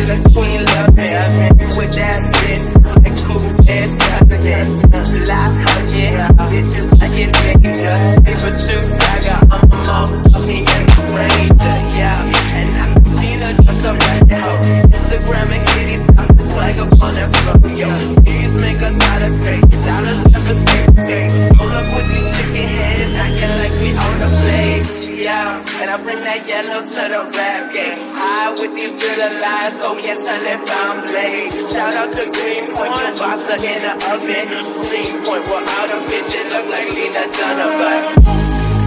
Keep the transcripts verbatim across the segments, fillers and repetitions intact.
killer queen loving. With that wrist, like cool ass cousins. Live out, yeah, bitches like it dangerous. Paper tubes, I got on my mom, fucking young ranger, yeah. And I seen her just a right now. Instagram and kitties, I'm the swag up on that floor, yo. These make us out of space, dollars never save the day. Hold up with these chicken heads, acting like we on the place, yeah. And I bring that yellow to the rap game. High with these driller lies, go get till if I'm late. Shout out to Greenpoint, the boss in the oven. Greenpoint, well, all the bitches look like Lena Donovan.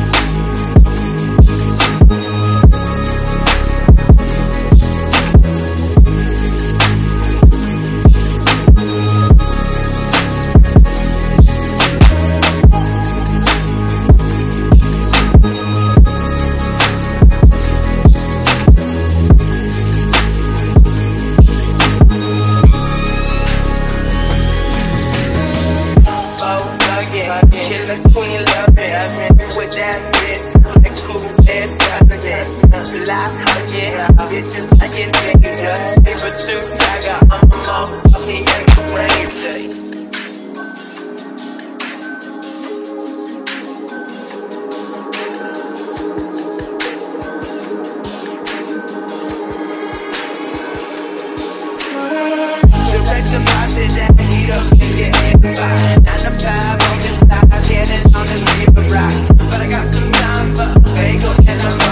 Killer queen loving. With that wrist, like cool ass cousins. Live out, yeah, bitches like it dangerous. Paper tubes, I got on my mom, fucking young ranger. Direct deposit that heat up in your inbox. Nine to five on this side, getting on the zebra rock. But I got some time for a bagel and a